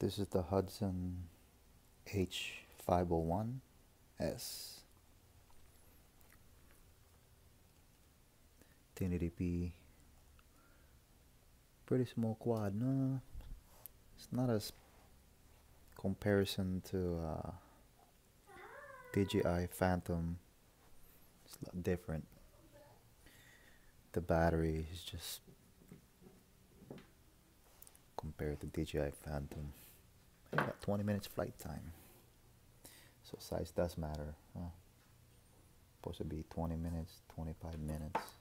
This is the Hubsan H501s 1080p. Pretty small quad. No, it's not as comparison to DJI Phantom. It's a lot different. The battery is just compared to DJI Phantom. I got 20 minutes flight time, so size does matter. Supposed to be 20 minutes, 25 minutes.